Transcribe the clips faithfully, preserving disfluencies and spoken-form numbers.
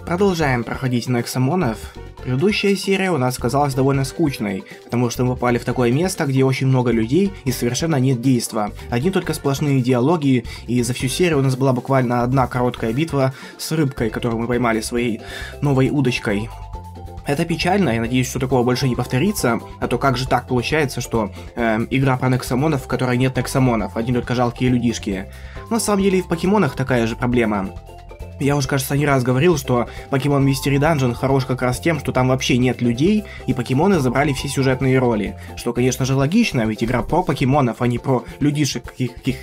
Продолжаем проходить Нексамонов. Предыдущая серия у нас казалась довольно скучной, потому что мы попали в такое место, где очень много людей и совершенно нет действа. Одни только сплошные диалоги, и за всю серию у нас была буквально одна короткая битва с рыбкой, которую мы поймали своей новой удочкой. Это печально, я надеюсь, что такого больше не повторится, а то как же так получается, что э, игра про Нексамонов, в которой нет Нексамонов, одни только жалкие людишки. Но на самом деле и в покемонах такая же проблема. Я уже, кажется, не раз говорил, что Pokemon Mystery Dungeon хорош как раз тем, что там вообще нет людей, и покемоны забрали все сюжетные роли. Что, конечно же, логично, ведь игра про покемонов, а не про людишек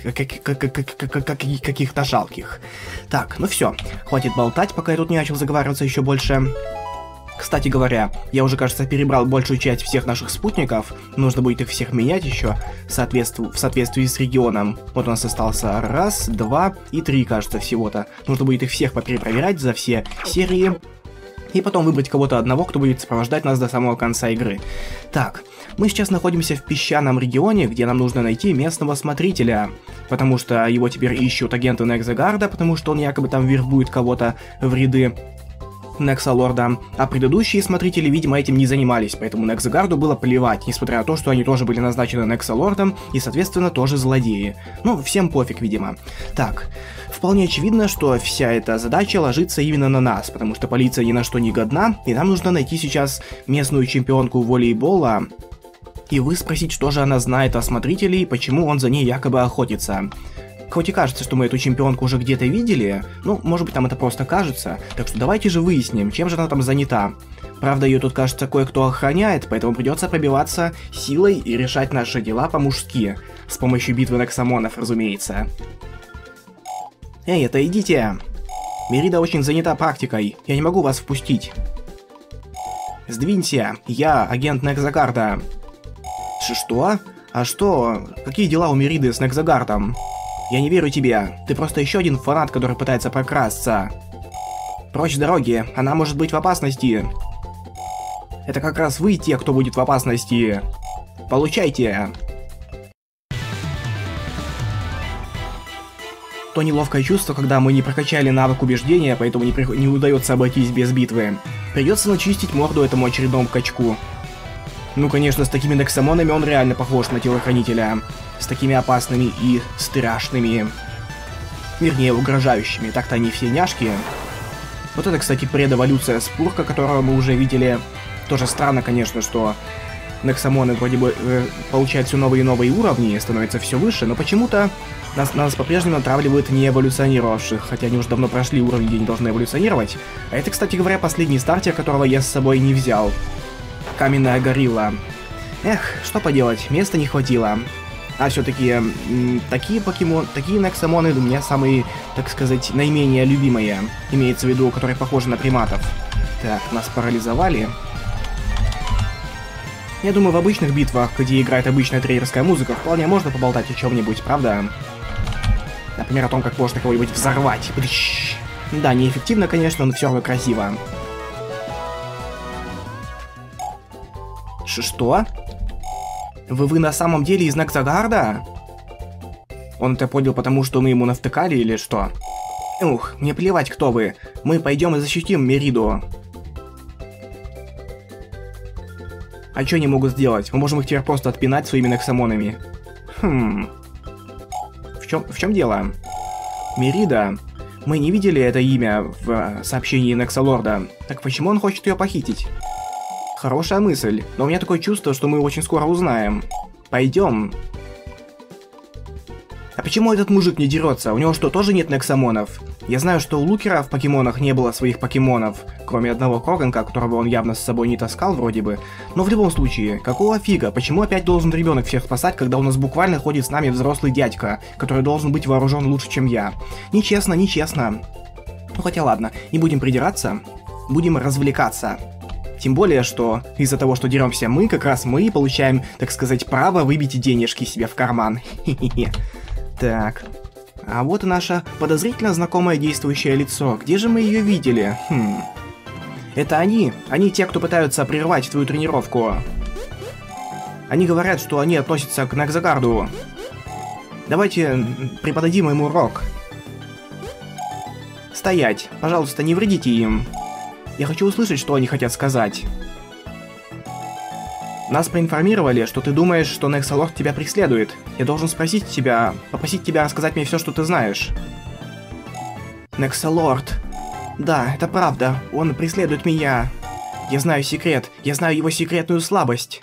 каких-то жалких. Так, ну все, хватит болтать, пока я тут не начал заговариваться еще больше. Кстати говоря, я уже, кажется, перебрал большую часть всех наших спутников. Нужно будет их всех менять еще в, соответств... в соответствии с регионом. Вот у нас остался раз, два и три, кажется, всего-то. Нужно будет их всех поперепроверять за все серии. И потом выбрать кого-то одного, кто будет сопровождать нас до самого конца игры. Так, мы сейчас находимся в песчаном регионе, где нам нужно найти местного смотрителя. Потому что его теперь ищут агенты Нексагарда, потому что он якобы там вербует кого-то в ряды Нексалорда, а предыдущие смотрители, видимо, этим не занимались, поэтому Нексагарду было плевать, несмотря на то, что они тоже были назначены Нексалордом и, соответственно, тоже злодеи. Ну, всем пофиг, видимо. Так, вполне очевидно, что вся эта задача ложится именно на нас, потому что полиция ни на что не годна, и нам нужно найти сейчас местную чемпионку волейбола и выспросить, что же она знает о смотрителе и почему он за ней якобы охотится. Хоть и кажется, что мы эту чемпионку уже где-то видели, ну, может быть, там это просто кажется, так что давайте же выясним, чем же она там занята. Правда, ее тут, кажется, кое-кто охраняет, поэтому придется пробиваться силой и решать наши дела по-мужски, с помощью битвы Нексамонов, разумеется. Эй, это идите! Мерида очень занята практикой, я не могу вас впустить. Сдвинься, я агент Нексагарда. Что? А что? Какие дела у Мериды с Нексагардом? Я не верю тебе. Ты просто еще один фанат, который пытается прокрасться. Прочь с дороги. Она может быть в опасности. Это как раз вы те, кто будет в опасности. Получайте. То неловкое чувство, когда мы не прокачали навык убеждения, поэтому не, при... не удается обойтись без битвы. Придется начистить морду этому очередному качку. Ну, конечно, с такими Нексамонами он реально похож на телохранителя. С такими опасными и страшными. Вернее, угрожающими. Так-то они все няшки. Вот это, кстати, предэволюция Спурка, которую мы уже видели. Тоже странно, конечно, что Нексамоны вроде бы э, получают все новые и новые уровни, становятся все выше, но почему-то нас, нас по-прежнему натравливают не эволюционировавших, хотя они уже давно прошли уровень, где они должны эволюционировать. А это, кстати говоря, последний стартер, которого я с собой не взял. Каменная горилла. Эх, что поделать, места не хватило. А все-таки такие покемон, такие Нексамоны у меня самые, так сказать, наименее любимые. Имеется в виду, которые похожи на приматов. Так, нас парализовали. Я думаю, в обычных битвах, где играет обычная трейдерская музыка, вполне можно поболтать о чем-нибудь, правда? Например, о том, как можно кого-нибудь взорвать. Да, неэффективно, конечно, но все равно красиво. Ш что? Вы, вы на самом деле из Нексагарда? Он это понял, потому что мы ему навтыкали или что? Ух, мне плевать, кто вы. Мы пойдем и защитим Мериду. А что они могут сделать? Мы можем их теперь просто отпинать своими Нексамонами. Хм. В чем, в чем дело? Мерида. Мы не видели это имя в сообщении Нексалорда. Так почему он хочет ее похитить? Хорошая мысль, но у меня такое чувство, что мы очень скоро узнаем. Пойдем. А почему этот мужик не дерется? У него что, тоже нет Нексамонов? Я знаю, что у Лукера в покемонах не было своих покемонов, кроме одного Кроганка, которого он явно с собой не таскал вроде бы. Но в любом случае, какого фига? Почему опять должен ребенок всех спасать, когда у нас буквально ходит с нами взрослый дядька, который должен быть вооружен лучше, чем я? Нечестно, нечестно. Ну хотя ладно, не будем придираться, будем развлекаться. Тем более, что из-за того, что деремся мы, как раз мы получаем, так сказать, право выбить денежки себе в карман. Хе-хе-хе. Так. А вот и наше подозрительно знакомое действующее лицо. Где же мы ее видели? Хм. Это они. Они те, кто пытаются прервать твою тренировку. Они говорят, что они относятся к Нексагарду. Давайте преподадим им урок. Стоять. Пожалуйста, не вредите им. Я хочу услышать, что они хотят сказать. Нас проинформировали, что ты думаешь, что Нексалорд тебя преследует. Я должен спросить тебя, попросить тебя рассказать мне все, что ты знаешь. Нексалорд. Да, это правда. Он преследует меня. Я знаю секрет. Я знаю его секретную слабость.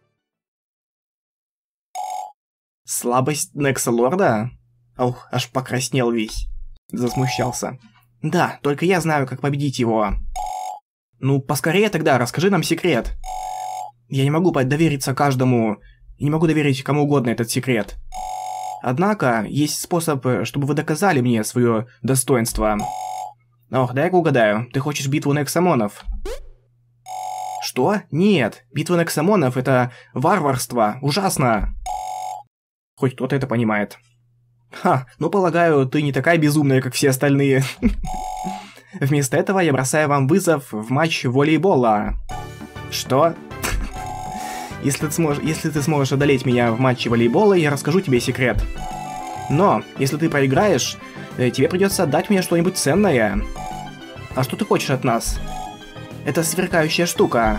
Слабость Нексалорда? Ох, аж покраснел весь. Засмущался. Да, только я знаю, как победить его. Ну, поскорее тогда, расскажи нам секрет. Я не могу довериться каждому, и не могу доверить кому угодно этот секрет. Однако, есть способ, чтобы вы доказали мне свое достоинство. Ох, дай-ка угадаю, ты хочешь битву Нексамонов? Что? Нет, битва Нексамонов — это варварство, ужасно. Хоть кто-то это понимает. Ха, ну полагаю, ты не такая безумная, как все остальные. Вместо этого я бросаю вам вызов в матч волейбола. Что? Если ты, сможешь, если ты сможешь одолеть меня в матче волейбола, я расскажу тебе секрет. Но, если ты проиграешь, тебе придется отдать мне что-нибудь ценное. А что ты хочешь от нас? Это сверкающая штука.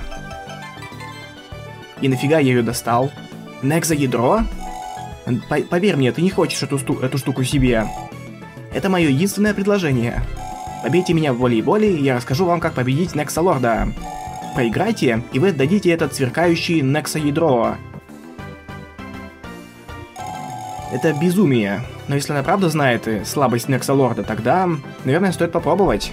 И нафига я ее достал? Некзоядро? По поверь мне, ты не хочешь эту, эту штуку себе. Это мое единственное предложение. Побейте меня в волейболе, и я расскажу вам, как победить Нексалорда. Проиграйте, и вы отдадите этот сверкающий Нексоядро. Это безумие. Но если она правда знает слабость Нексалорда, тогда, наверное, стоит попробовать.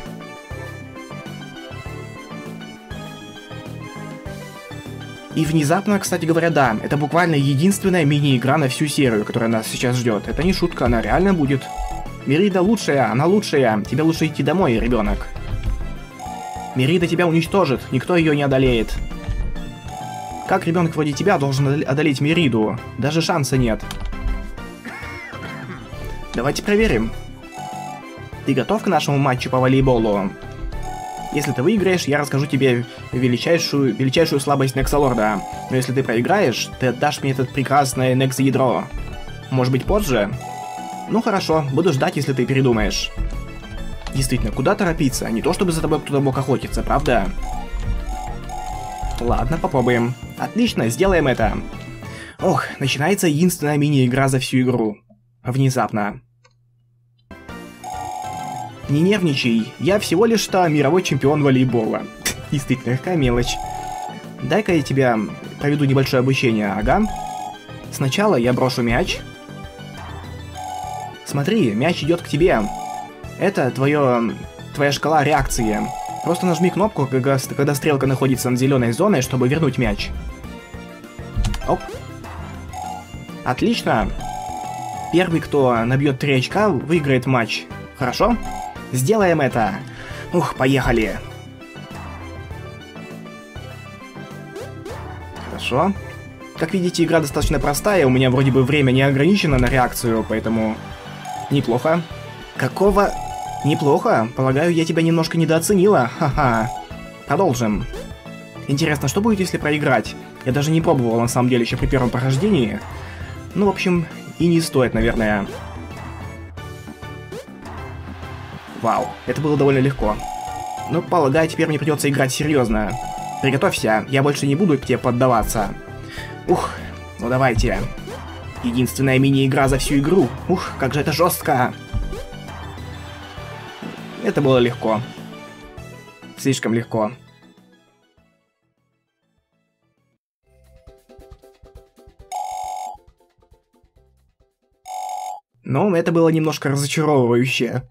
И внезапно, кстати говоря, да, это буквально единственная мини-игра на всю серию, которая нас сейчас ждет. Это не шутка, она реально будет. Мерида лучшая, она лучшая. Тебе лучше идти домой, ребенок. Мерида тебя уничтожит, никто ее не одолеет. Как ребенок вроде тебя должен одолеть Мериду? Даже шанса нет. Давайте проверим. Ты готов к нашему матчу по волейболу? Если ты выиграешь, я расскажу тебе величайшую, величайшую слабость Нексалорда. Но если ты проиграешь, ты отдашь мне этот прекрасное Некзоядро. Может быть, позже? Ну хорошо, буду ждать, если ты передумаешь. Действительно, куда торопиться? Не то чтобы за тобой кто-то мог охотиться, правда? Ладно, попробуем. Отлично, сделаем это. Ох, начинается единственная мини-игра за всю игру. Внезапно. Не нервничай, я всего лишь-то мировой чемпион волейбола. Действительно, какая мелочь. Дай-ка я тебя проведу небольшое обучение, ага. Сначала я брошу мяч. Смотри, мяч идет к тебе. Это твое, твоя шкала реакции. Просто нажми кнопку, когда, когда стрелка находится над зеленой зоной, чтобы вернуть мяч. Оп. Отлично. Первый, кто набьет три очка, выиграет матч. Хорошо? Сделаем это. Ух, поехали. Хорошо. Как видите, игра достаточно простая. У меня вроде бы время не ограничено на реакцию, поэтому... Неплохо. Какого... Неплохо. Полагаю, я тебя немножко недооценила. Ха-ха. Продолжим. Интересно, что будет, если проиграть? Я даже не пробовал, на самом деле, еще при первом прохождении. Ну, в общем, и не стоит, наверное. Вау, это было довольно легко. Ну, полагаю, теперь мне придется играть серьезно. Приготовься, я больше не буду к тебе поддаваться. Ух, ну давайте. Единственная мини-игра за всю игру. Ух, как же это жестко. Это было легко. Слишком легко. Но это было немножко разочаровывающе.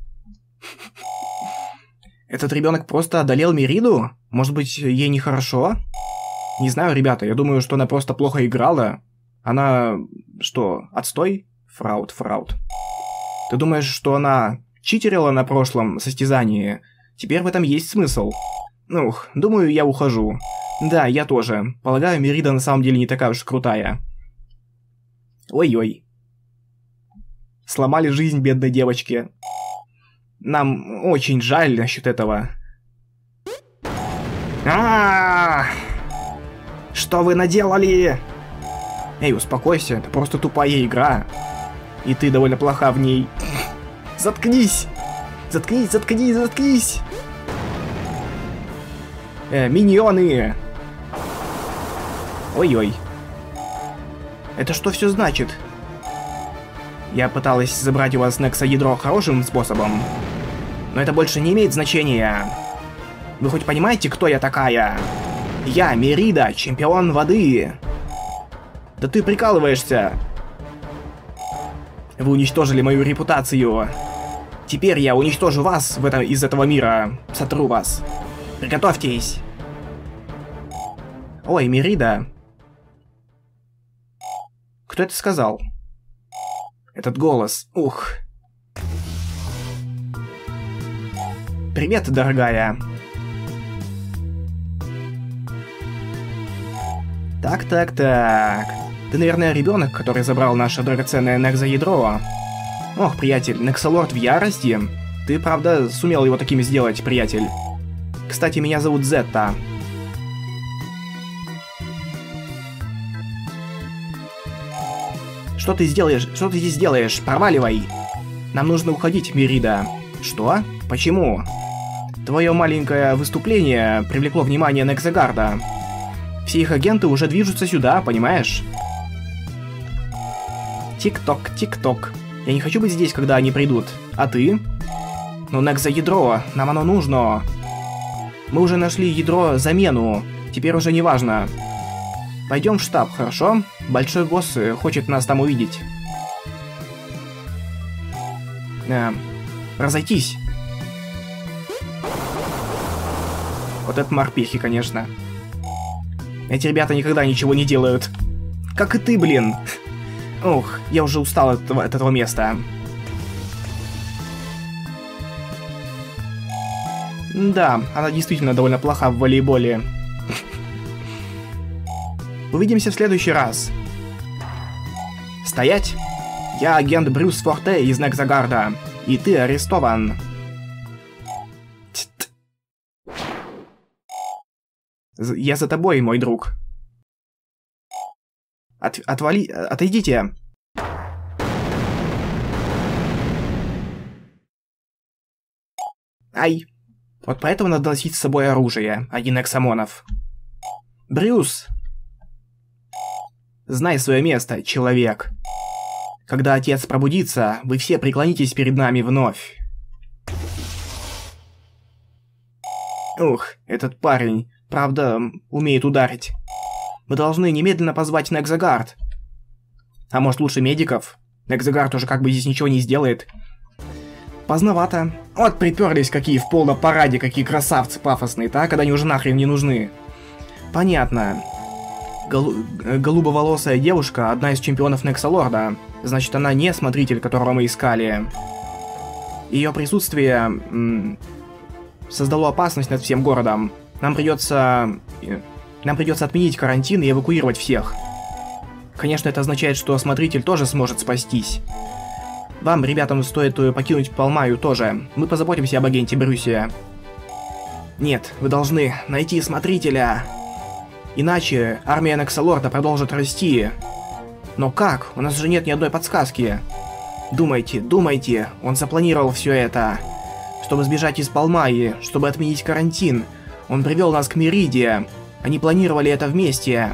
Этот ребенок просто одолел Мериду? Может быть, ей нехорошо? Не знаю, ребята, я думаю, что она просто плохо играла. Она... что, отстой? Фраут, фраут. Ты думаешь, что она читерила на прошлом состязании? Теперь в этом есть смысл. Ух, думаю, я ухожу. Да, я тоже. Полагаю, Мерида на самом деле не такая уж крутая. Ой-ой. Сломали жизнь бедной девочке. Нам очень жаль насчет этого. А-а-а! Что вы наделали? Эй, успокойся, это просто тупая игра. И ты довольно плоха в ней. Заткнись! Заткнись, заткнись, заткнись! Э, миньоны! Ой-ой. Это что все значит? Я пыталась забрать у вас Некса-ядро хорошим способом, но это больше не имеет значения. Вы хоть понимаете, кто я такая? Я Мерида, чемпион воды. Да ты прикалываешься. Вы уничтожили мою репутацию. Теперь я уничтожу вас в этом, из этого мира. Сотру вас. Приготовьтесь. Ой, Мерида. Кто это сказал? Этот голос. Ух. Привет, дорогая. Так, так, так. Ты, наверное, ребенок, который забрал наше драгоценное Некса-ядро. Ох, приятель, Некса-лорд в ярости. Ты, правда, сумел его таким сделать, приятель. Кстати, меня зовут Зетта. Что ты сделаешь? Что ты здесь делаешь? Проваливай! Нам нужно уходить, Мерида. Что? Почему? Твое маленькое выступление привлекло внимание Некзагарда. Все их агенты уже движутся сюда, понимаешь? Тик-ток, тик-ток. Я не хочу быть здесь, когда они придут. А ты? Ну, Некса-ядро, нам оно нужно. Мы уже нашли ядро замену. Теперь уже не важно. Пойдем в штаб, хорошо? Большой босс хочет нас там увидеть. Э, разойтись. Вот это морпехи, конечно. Эти ребята никогда ничего не делают. Как и ты, блин. Ох, я уже устал от этого, от этого места. Да, она действительно довольно плоха в волейболе. Увидимся в следующий раз. Стоять! Я агент Брюс Форте из Некзагарда, и ты арестован. Тьт. Я за тобой, мой друг. От, отвали... Отойдите. Ай. Вот поэтому надо носить с собой оружие, а не Нексамонов. Брюс! Знай свое место, человек. Когда отец пробудится, вы все преклонитесь перед нами вновь. Ух, этот парень, правда, умеет ударить. Мы должны немедленно позвать Некзагард. А может лучше медиков? Некзагард уже как бы здесь ничего не сделает. Поздновато. Вот приперлись какие в полном параде, какие красавцы пафосные-то, а когда они уже нахрен не нужны. Понятно. Голу голубоволосая девушка, одна из чемпионов Некса-лорда. Значит, она не смотритель, которого мы искали. Ее присутствие создало опасность над всем городом. Нам придется... Нам придется отменить карантин и эвакуировать всех. Конечно, это означает, что смотритель тоже сможет спастись. Вам, ребятам, стоит покинуть Палмаю тоже. Мы позаботимся об агенте Брюсе. Нет, вы должны найти смотрителя. Иначе армия Некса-лорда продолжит расти. Но как? У нас же нет ни одной подсказки. Думайте, думайте, он запланировал все это. Чтобы сбежать из Палмаи, чтобы отменить карантин. Он привел нас к Мериде. Они планировали это вместе.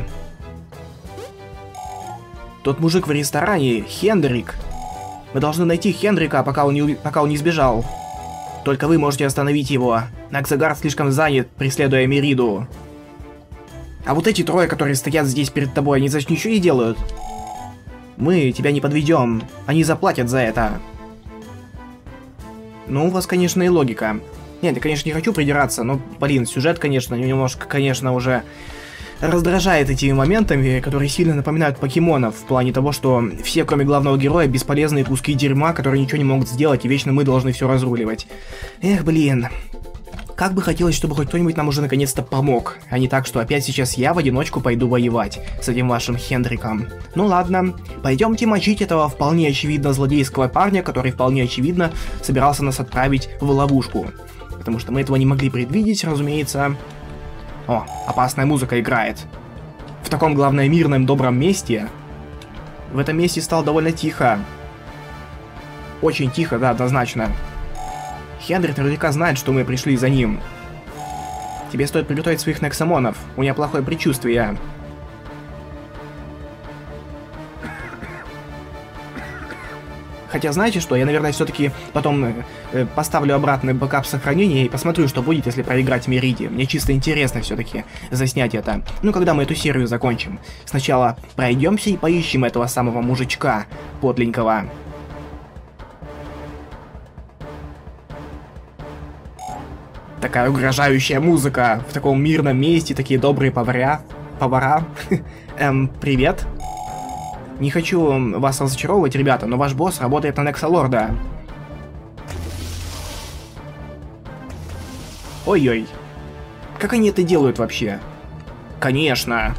Тот мужик в ресторане, Хендрик. Мы должны найти Хендрика, пока он не, пока он не сбежал. Только вы можете остановить его. Некзагард слишком занят, преследуя Мериду. А вот эти трое, которые стоят здесь перед тобой, они значит ничего не делают? Мы тебя не подведем. Они заплатят за это. Ну, у вас, конечно, и логика. Нет, я, конечно, не хочу придираться, но, блин, сюжет, конечно, немножко, конечно, уже раздражает этими моментами, которые сильно напоминают покемонов, в плане того, что все, кроме главного героя, бесполезные куски дерьма, которые ничего не могут сделать, и вечно мы должны все разруливать. Эх, блин. Как бы хотелось, чтобы хоть кто-нибудь нам уже наконец-то помог, а не так, что опять сейчас я в одиночку пойду воевать с этим вашим Хендриком. Ну ладно, пойдемте мочить этого вполне очевидно злодейского парня, который вполне очевидно собирался нас отправить в ловушку. Потому что мы этого не могли предвидеть, разумеется. О, опасная музыка играет. В таком, главное, мирном, добром месте. В этом месте стало довольно тихо. Очень тихо, да, однозначно. Хендрик наверняка знает, что мы пришли за ним. Тебе стоит приготовить своих Нексамонов. У меня плохое предчувствие. Хотя, знаете что, я, наверное, все-таки потом э, поставлю обратно бэкап сохранения и посмотрю, что будет, если проиграть Мериди. Мне чисто интересно все-таки заснять это. Ну, когда мы эту серию закончим. Сначала пройдемся и поищем этого самого мужичка подленького. Такая угрожающая музыка в таком мирном месте, такие добрые поваря. Повара. Эм, привет. Не хочу вас разочаровывать, ребята, но ваш босс работает на Нексалорда. Ой-ой. Как они это делают вообще? Конечно.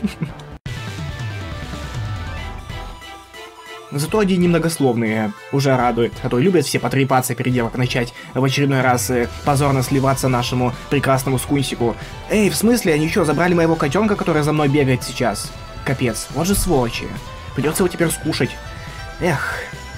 Зато они немногословные. Уже радует. А то любят все потрепаться перед тем, как начать в очередной раз э, позорно сливаться нашему прекрасному скунсику. Эй, в смысле? Они что, забрали моего котенка, который за мной бегает сейчас? Капец, вот же сволочи. Придется его теперь скушать. Эх.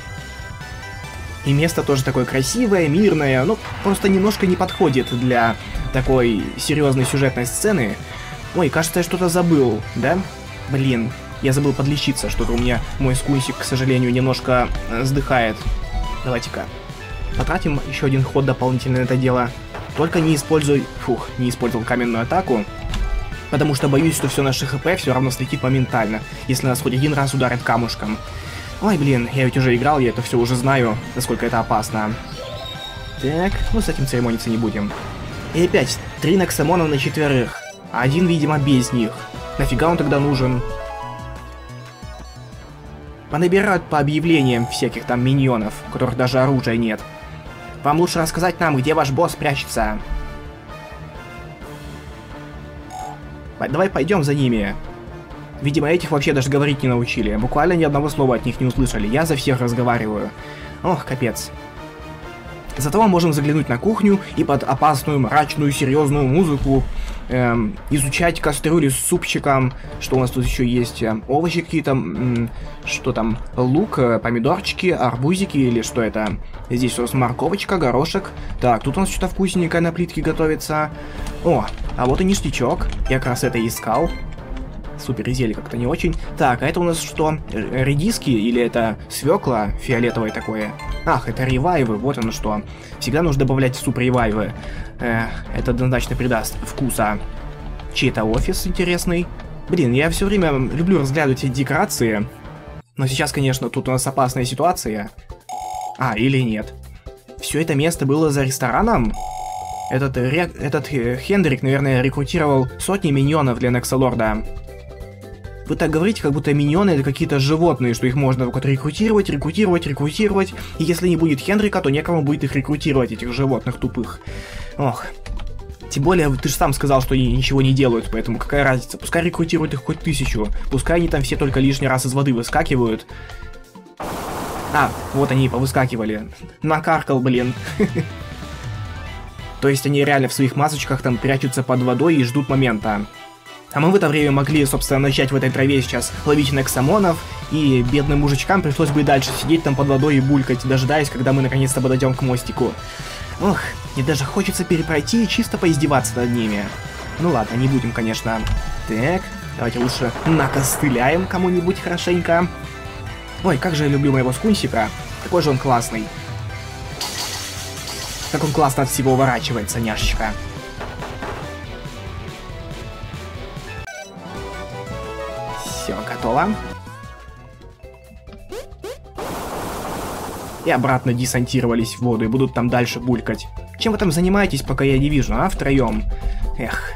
И место тоже такое красивое, мирное, ну, просто немножко не подходит для такой серьезной сюжетной сцены. Ой, кажется, я что-то забыл, да? Блин, я забыл подлечиться, что-то у меня мой скунсик, к сожалению, немножко э, сдыхает. Давайте-ка потратим еще один ход дополнительно на это дело. Только не используй... Фух, не использовал каменную атаку. Потому что боюсь, что все наше хп все равно слетит моментально, если нас хоть один раз ударит камушком. Ой, блин, я ведь уже играл, я это все уже знаю, насколько это опасно. Так, ну с этим церемониться не будем. И опять, три Нексамона на четверых, а один, видимо, без них. Нафига он тогда нужен? Понабирают по объявлениям всяких там миньонов, у которых даже оружия нет. Вам лучше рассказать нам, где ваш босс прячется. Давай пойдем за ними. Видимо, этих вообще даже говорить не научили. Буквально ни одного слова от них не услышали. Я за всех разговариваю. Ох, капец. Зато мы можем заглянуть на кухню и под опасную, мрачную, серьезную музыку эм, изучать кастрюли с супчиком. Что у нас тут еще есть? Эм, овощи какие-то. М что там? Лук, э, помидорчики, арбузики или что это? Здесь у нас морковочка, горошек. Так, тут у нас что-то вкусненькое на плитке готовится. О, а вот и ништячок. Я как раз это искал. Супер, и зелье как-то не очень. Так, а это у нас что? Редиски или это свекла фиолетовое такое? Ах, это ревайвы, вот оно что. Всегда нужно добавлять в суп ревайвы. Э, это однозначно придаст вкуса. Чей-то офис интересный. Блин, я все время люблю разглядывать эти декорации. Но сейчас, конечно, тут у нас опасная ситуация. А, или нет. Все это место было за рестораном? Этот, ре... Этот э, Хендрик, наверное, рекрутировал сотни миньонов для Нексалорда. Вы так говорите, как будто миньоны это какие-то животные, что их можно только рекрутировать, рекрутировать, рекрутировать. И если не будет Хендрика, то некому будет их рекрутировать, этих животных тупых. Ох. Тем более, ты же сам сказал, что они ничего не делают, поэтому какая разница? Пускай рекрутируют их хоть тысячу. Пускай они там все только лишний раз из воды выскакивают. А, вот они и повыскакивали. Накаркал, блин. То есть они реально в своих масочках там прячутся под водой и ждут момента. А мы в это время могли, собственно, начать в этой траве сейчас ловить Нексамонов, и бедным мужичкам пришлось бы и дальше сидеть там под водой и булькать, дожидаясь, когда мы наконец-то подойдем к мостику. Ох, мне даже хочется перепройти и чисто поиздеваться над ними. Ну ладно, не будем, конечно. Так, давайте лучше накостыляем кому-нибудь хорошенько. Ой, как же я люблю моего скунсика. Такой же он классный. Как он классно от всего уворачивается, няшечка. Все, готово. И обратно десантировались в воду и будут там дальше булькать. Чем вы там занимаетесь, пока я не вижу, а? Втроем. Эх.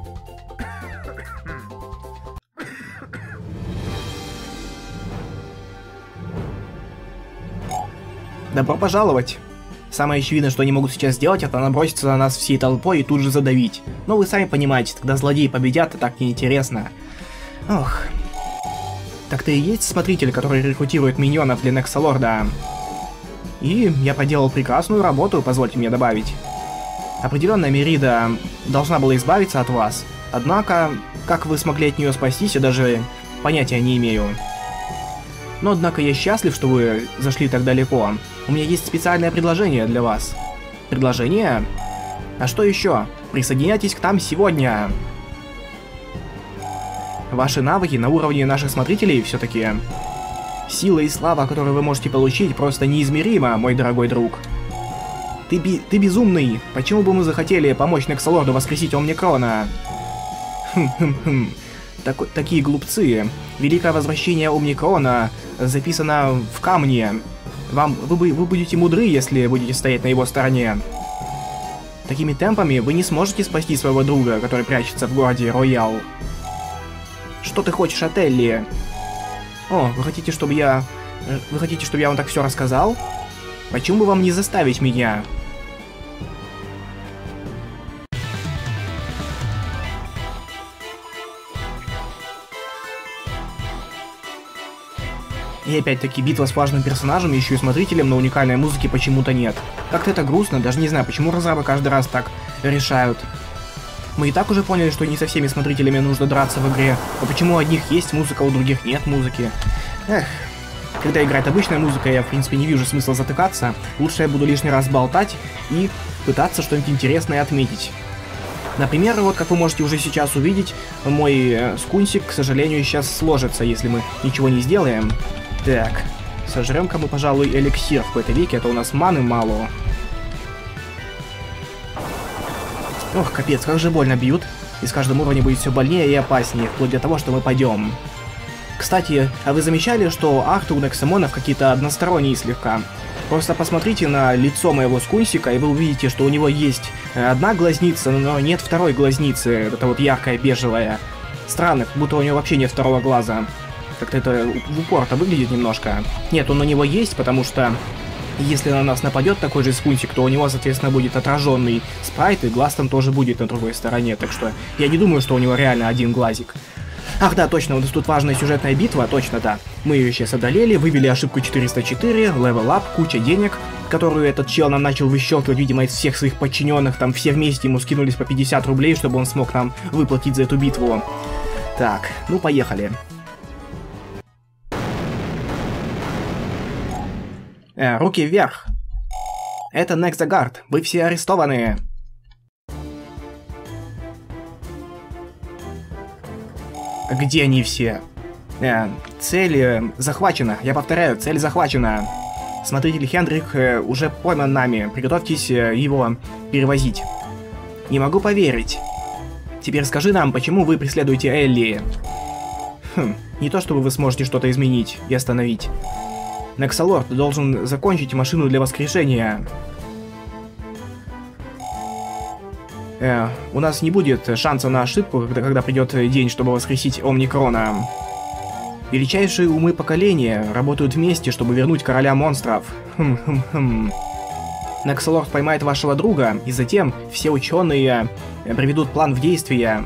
Добро пожаловать. Самое очевидное, что они могут сейчас сделать, это наброситься на нас всей толпой и тут же задавить. Но вы сами понимаете, когда злодеи победят, это так неинтересно. Ох. Так-то и есть смотритель, который рекрутирует миньонов для Нексалорда. И я проделал прекрасную работу, позвольте мне добавить. Определенно, Мерида должна была избавиться от вас. Однако, как вы смогли от нее спастись, я даже понятия не имею. Но, однако, я счастлив, что вы зашли так далеко. У меня есть специальное предложение для вас. Предложение? А что еще? Присоединяйтесь к нам сегодня. Ваши навыки на уровне наших смотрителей все-таки. Сила и слава, которую вы можете получить, просто неизмерима, мой дорогой друг. Ты, би ты безумный. Почему бы мы захотели помочь Нексалорду воскресить Омникрона? Хм-хм-хм. Так такие глупцы. Великое возвращение Омникрона записано в камне. Вам, вы, вы будете мудры, если будете стоять на его стороне. Такими темпами вы не сможете спасти своего друга, который прячется в городе Роял. Что ты хочешь от Элли? О, вы хотите, чтобы я... Вы хотите, чтобы я вам так все рассказал? Почему бы вам не заставить меня? И опять-таки битва с важным персонажем, еще и смотрителем, но уникальной музыки почему-то нет. Как-то это грустно, даже не знаю, почему разрабы каждый раз так решают. Мы и так уже поняли, что не со всеми смотрителями нужно драться в игре. А почему у одних есть музыка, а у других нет музыки? Эх, когда играет обычная музыка, я в принципе не вижу смысла затыкаться. Лучше я буду лишний раз болтать и пытаться что-нибудь интересное отметить. Например, вот как вы можете уже сейчас увидеть, мой э, скунсик, к сожалению, сейчас сложится, если мы ничего не сделаем. Так, сожрем-ка мы, пожалуй, эликсир в какой-то веке, а то у нас маны мало. Ох, капец, как же больно бьют. И с каждым уровнем будет все больнее и опаснее, вплоть до того, что мы пойдем. Кстати, а вы замечали, что арты у Нексамонов какие-то односторонние слегка? Просто посмотрите на лицо моего скунсика, и вы увидите, что у него есть одна глазница, но нет второй глазницы. Это вот яркая, бежевая. Странно, как будто у него вообще нет второго глаза. Как-то это в упор-то выглядит немножко. Нет, он у него есть, потому что... Если на нас нападет такой же скунсик, то у него, соответственно, будет отраженный спрайт, и глаз там тоже будет на другой стороне, так что я не думаю, что у него реально один глазик. Ах да, точно, у нас тут важная сюжетная битва, точно, да. Мы ее сейчас одолели, вывели ошибку четыреста четыре, левел ап, куча денег, которую этот чел нам начал выщелкивать, видимо, из всех своих подчиненных, там все вместе ему скинулись по пятьдесят рублей, чтобы он смог нам выплатить за эту битву. Так, ну поехали. Э, руки вверх. Это Нексагард. Вы все арестованы. Где они все? Э, цель э, захвачена. Я повторяю, цель захвачена. Смотритель Хендрик э, уже пойман нами. Приготовьтесь э, его перевозить. Не могу поверить. Теперь скажи нам, почему вы преследуете Элли? Хм, не то чтобы вы сможете что-то изменить и остановить. Нексалорд должен закончить машину для воскрешения. Э, у нас не будет шанса на ошибку, когда, когда придет день, чтобы воскресить Омникрона. Величайшие умы поколения работают вместе, чтобы вернуть короля монстров. Хм-хм-хм. Нексалорд поймает вашего друга, и затем все ученые приведут план в действие.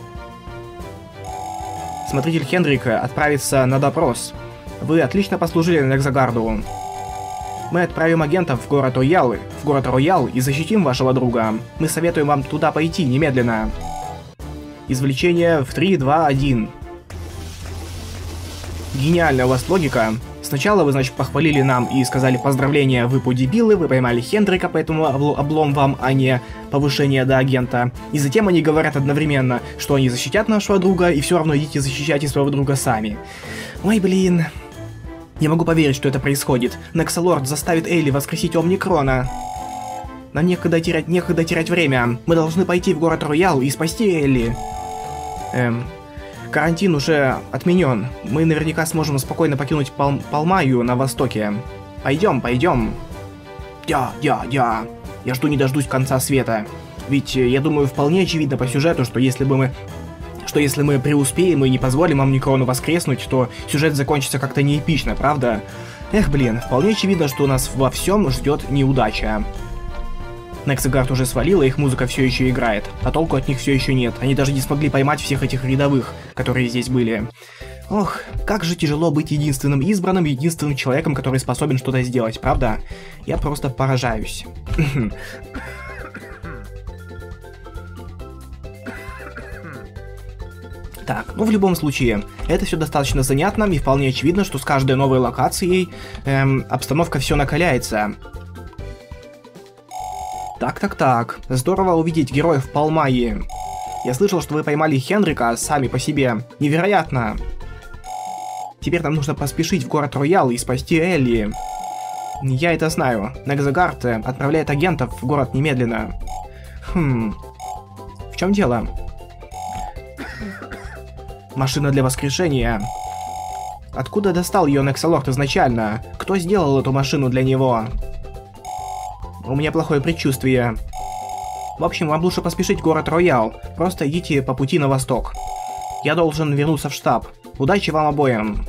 Смотритель Хендрик отправится на допрос. Вы отлично послужили Нексагарду. Мы отправим агентов в город Роял, в город Роял и защитим вашего друга. Мы советуем вам туда пойти немедленно. Извлечение в три, два, один. Гениальная у вас логика. Сначала вы, значит, похвалили нам и сказали поздравления, вы по-дебилы, вы поймали Хендрика, поэтому облом вам, а не повышение до агента. И затем они говорят одновременно, что они защитят нашего друга, и все равно идите защищайте своего друга сами. Ой, блин. Не могу поверить, что это происходит. Нексалорд заставит Элли воскресить Омникрона. Нам некогда терять, некогда терять время. Мы должны пойти в город Роял и спасти Элли. Эм... Карантин уже отменен. Мы наверняка сможем спокойно покинуть Пал Палмаю на востоке. Пойдем, пойдем. Я, я, я. Я жду не дождусь конца света. Ведь я думаю, вполне очевидно по сюжету, что если бы мы... Что если мы преуспеем и не позволим Омникрону воскреснуть, то сюжет закончится как-то неэпично, правда? Эх, блин, вполне очевидно, что нас во всем ждет неудача. Нексагард уже свалила, их музыка все еще играет, а толку от них все еще нет. Они даже не смогли поймать всех этих рядовых, которые здесь были. Ох, как же тяжело быть единственным избранным, единственным человеком, который способен что-то сделать, правда? Я просто поражаюсь. Так, ну в любом случае, это все достаточно занятно, и вполне очевидно, что с каждой новой локацией эм, обстановка все накаляется. Так-так-так. Здорово увидеть героев Палмайи. Я слышал, что вы поймали Хенрика сами по себе. Невероятно. Теперь нам нужно поспешить в город Роял и спасти Элли. Я это знаю. Некзагард отправляет агентов в город немедленно. Хм. В чем дело? Машина для воскрешения. Откуда достал ее Некзалорд изначально? Кто сделал эту машину для него? У меня плохое предчувствие. В общем, вам лучше поспешить в город Роял. Просто идите по пути на восток. Я должен вернуться в штаб. Удачи вам обоим.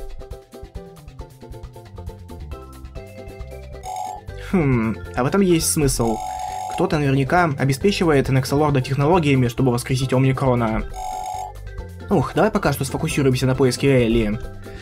Хм, а в этом есть смысл. Кто-то наверняка обеспечивает Некзалорда технологиями, чтобы воскресить Омникрона. Ух, давай пока что сфокусируемся на поиске Элли.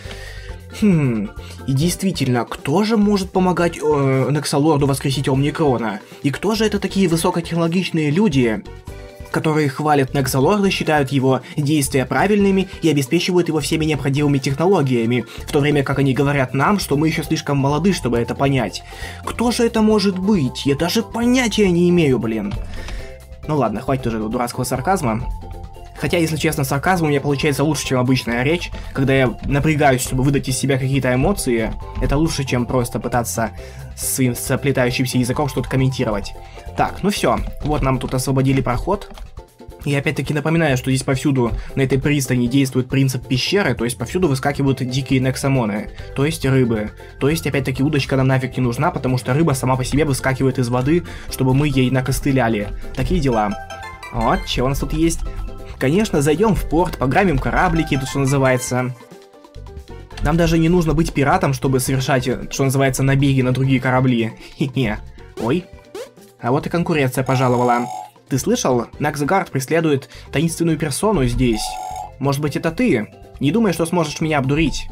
Хм, и действительно, кто же может помогать э, Некзалорду воскресить Омникрона? И кто же это такие высокотехнологичные люди, которые хвалят Некзалорда, считают его действия правильными и обеспечивают его всеми необходимыми технологиями, в то время как они говорят нам, что мы еще слишком молоды, чтобы это понять. Кто же это может быть? Я даже понятия не имею, блин. Ну ладно, хватит уже дурацкого сарказма. Хотя, если честно, сарказм у меня получается лучше, чем обычная речь. Когда я напрягаюсь, чтобы выдать из себя какие-то эмоции, это лучше, чем просто пытаться своим заплетающимся языком что-то комментировать. Так, ну все, вот нам тут освободили проход. И опять-таки напоминаю, что здесь повсюду на этой пристани действует принцип пещеры, то есть повсюду выскакивают дикие нексамоны, то есть рыбы. То есть, опять-таки, удочка нам нафиг не нужна, потому что рыба сама по себе выскакивает из воды, чтобы мы ей накостыляли. Такие дела. Вот, что у нас тут есть? Конечно, зайдем в порт, пограбим кораблики, тут что называется. Нам даже не нужно быть пиратом, чтобы совершать, что называется, набеги на другие корабли. Хе-хе. Ой. А вот и конкуренция пожаловала. Ты слышал? Некзагард преследует таинственную персону здесь. Может быть, это ты? Не думай, что сможешь меня обдурить.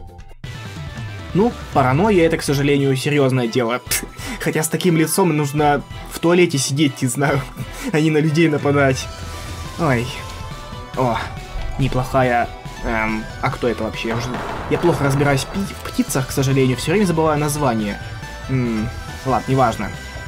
Ну, паранойя — это, к сожалению, серьезное дело. Хотя с таким лицом нужно в туалете сидеть, не знаю, а не на людей нападать. Ой. О, неплохая... Эм, а кто это вообще? Я, уже... Я плохо разбираюсь в птицах, к сожалению, все время забываю название. Ммм, ладно, неважно.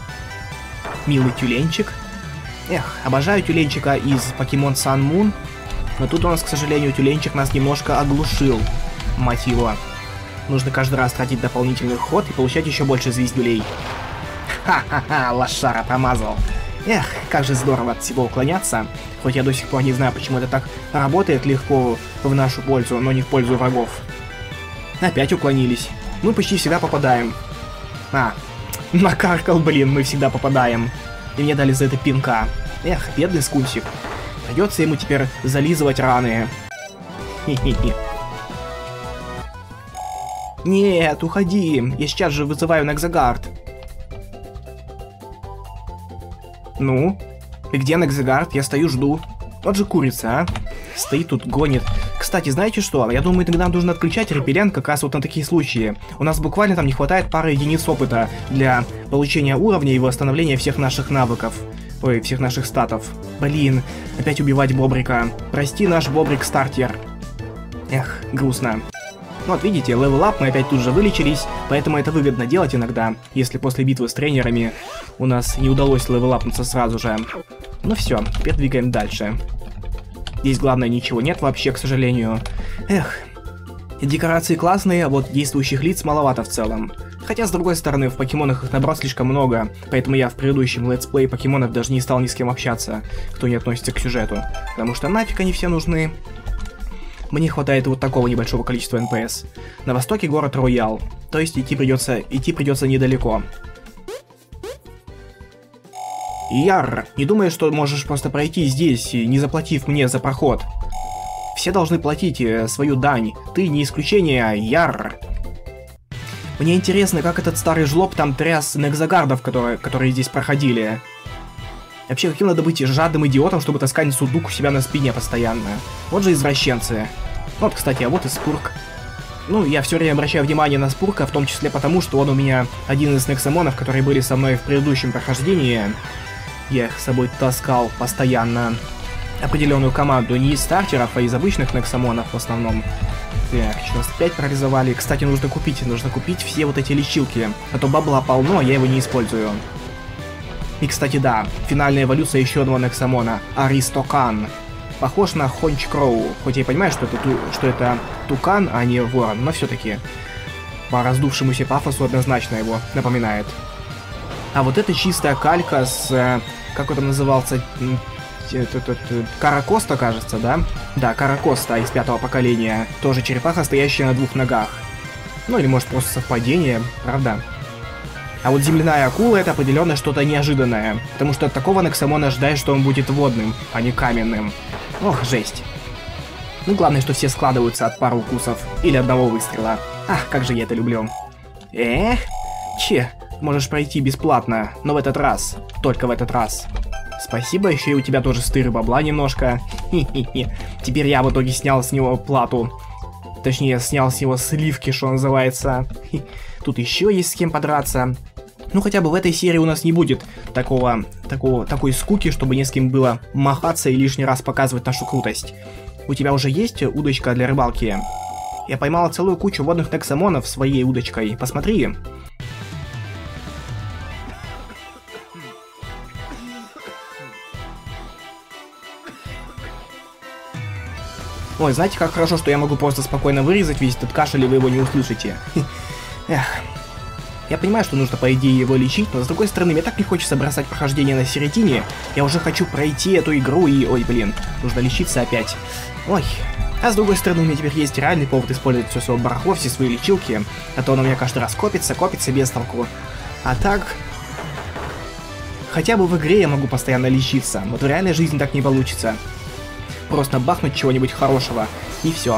Милый тюленчик. Эх, обожаю тюленчика из Покемон Sun Moon. Но тут у нас, к сожалению, тюленчик нас немножко оглушил. Мать его. Нужно каждый раз тратить дополнительный ход и получать еще больше звездюлей. Ха-ха-ха, лошара промазал. Эх, как же здорово от всего уклоняться. Хоть я до сих пор не знаю, почему это так работает легко в нашу пользу, но не в пользу врагов. Опять уклонились. Мы почти всегда попадаем. А, накаркал, блин, мы всегда попадаем. И мне дали за это пинка. Эх, бедный скунсик. Придется ему теперь зализывать раны. Хе-хе-хе. Нет, уходи. Я сейчас же вызываю Некзагард. Ну? И где Некзагард? Я стою, жду. Вот же курица, а? Стоит тут, гонит. Кстати, знаете что? Я думаю, тогда нам нужно отключать репеллент как раз вот на такие случаи. У нас буквально там не хватает пары единиц опыта для получения уровня и восстановления всех наших навыков. Ой, всех наших статов. Блин, опять убивать Бобрика. Прости, наш Бобрик-стартер. Эх, грустно. Вот видите, левел-ап, мы опять тут же вылечились, поэтому это выгодно делать иногда, если после битвы с тренерами у нас не удалось левел-апнуться сразу же. Ну все, теперь двигаем дальше. Здесь, главное, ничего нет вообще, к сожалению. Эх, декорации классные, а вот действующих лиц маловато в целом. Хотя, с другой стороны, в покемонах их набрал слишком много, поэтому я в предыдущем летсплее покемонов даже не стал ни с кем общаться, кто не относится к сюжету, потому что нафиг они все нужны. Мне хватает вот такого небольшого количества эн пи эс. На востоке город Роял, то есть идти придется, идти придется недалеко. Яр, не думай, что можешь просто пройти здесь, не заплатив мне за проход. Все должны платить э, свою дань, ты не исключение, Яр. Мне интересно, как этот старый жлоб там тряс Некзагардов, которые, которые здесь проходили. Вообще, каким надо быть жадным идиотом, чтобы таскать сундук у себя на спине постоянно? Вот же извращенцы. Вот, кстати, а вот и Спурк. Ну, я все время обращаю внимание на Спурка, в том числе потому, что он у меня один из Нексамонов, которые были со мной в предыдущем прохождении. Я их с собой таскал постоянно. Определенную команду не из стартеров, а из обычных Нексамонов в основном. Так, что нас опять прорисовали. Кстати, нужно купить, нужно купить все вот эти лечилки. А то бабла полно, а я его не использую. И, кстати, да, финальная эволюция еще одного Нексамона, Аристокан. Похож на Хончкроу, хоть я и понимаю, что это, ту, что это тукан, а не ворон, но все-таки по раздувшемуся пафосу однозначно его напоминает. А вот это чистая калька с... Как это назывался? Каракоста, кажется, да? Да, Каракоста из пятого поколения. Тоже черепаха, стоящая на двух ногах. Ну или может просто совпадение, правда? А вот земляная акула — это определенно что-то неожиданное. Потому что от такого Нексамона ожидаешь, что он будет водным, а не каменным. Ох, жесть. Ну главное, что все складываются от пары укусов. Или одного выстрела. Ах, как же я это люблю. Эх, че, можешь пройти бесплатно, но в этот раз. Только в этот раз. Спасибо, еще и у тебя тоже стыры бабла немножко. Хи-хи-хи. Теперь я в итоге снял с него плату. Точнее, снял с него сливки, что называется. Хи. Тут еще есть с кем подраться. Ну, хотя бы в этой серии у нас не будет такого, такого, такой скуки, чтобы не с кем было махаться и лишний раз показывать нашу крутость. У тебя уже есть удочка для рыбалки? Я поймала целую кучу водных Нексамонов своей удочкой. Посмотри. Ой, знаете, как хорошо, что я могу просто спокойно вырезать весь этот кашель, и вы его не услышите. Эх. Я понимаю, что нужно, по идее, его лечить, но с другой стороны, мне так не хочется бросать прохождение на середине. Я уже хочу пройти эту игру и... Ой, блин, нужно лечиться опять. Ой. А с другой стороны, у меня теперь есть реальный повод использовать все свое барахло, все свои лечилки. А то оно у меня каждый раз копится, копится без толку. А так... Хотя бы в игре я могу постоянно лечиться. Вот в реальной жизни так не получится. Просто бахнуть чего-нибудь хорошего, и все.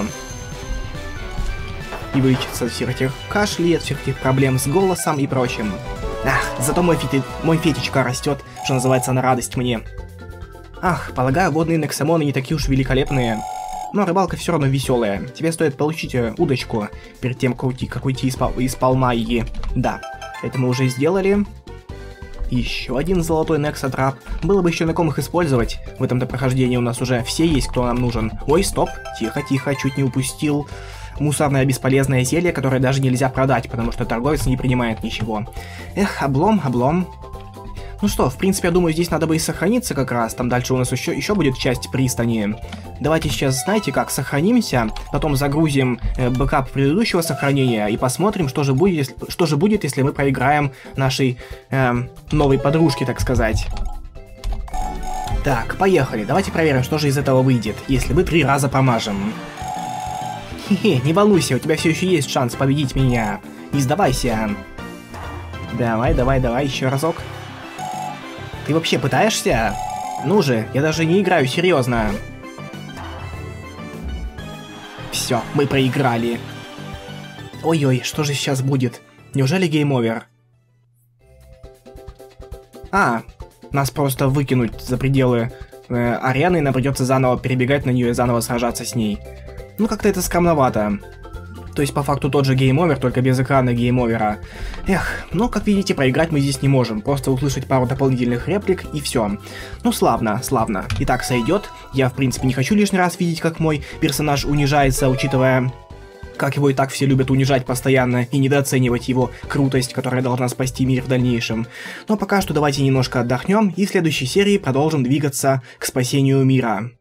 И вылечиться от всех этих кашлей, от всех этих проблем с голосом и прочим. Ах, зато мой, фети... мой фетичка растет, что называется, на радость мне. Ах, полагаю, водные Нексамоны не такие уж великолепные. Но рыбалка все равно веселая. Тебе стоит получить удочку перед тем, как уйти, как уйти из, пал... из Палмайи. Да, это мы уже сделали. Еще один золотой Нексатрап. Было бы еще на ком их использовать. В этом-то прохождении у нас уже все есть, кто нам нужен. Ой, стоп, тихо-тихо, чуть не упустил. Мусорное бесполезное зелье, которое даже нельзя продать, потому что торговец не принимает ничего. Эх, облом, облом. Ну что, в принципе, я думаю, здесь надо бы и сохраниться как раз. Там дальше у нас еще, еще будет часть пристани. Давайте сейчас, знаете как, сохранимся, потом загрузим э, бэкап предыдущего сохранения и посмотрим, что же будет, если, что же будет, если мы проиграем нашей э, новой подружке, так сказать. Так, поехали. Давайте проверим, что же из этого выйдет, если мы три раза промажем. Хе-хе, не волнуйся, у тебя все еще есть шанс победить меня. Не сдавайся. Давай, давай, давай, еще разок. Ты вообще пытаешься? Ну же, я даже не играю серьезно. Все, мы проиграли. Ой-ой, что же сейчас будет? Неужели гейм-овер? А, нас просто выкинуть за пределы э, арены, и нам придется заново перебегать на нее и заново сражаться с ней. Ну, как-то это скромновато. То есть, по факту, тот же гейм-овер, только без экрана гейм-овера. Эх, ну, как видите, проиграть мы здесь не можем. Просто услышать пару дополнительных реплик, и все. Ну, славно, славно. Итак, сойдет. Я, в принципе, не хочу лишний раз видеть, как мой персонаж унижается, учитывая, как его и так все любят унижать постоянно и недооценивать его крутость, которая должна спасти мир в дальнейшем. Но пока что давайте немножко отдохнем, и в следующей серии продолжим двигаться к спасению мира.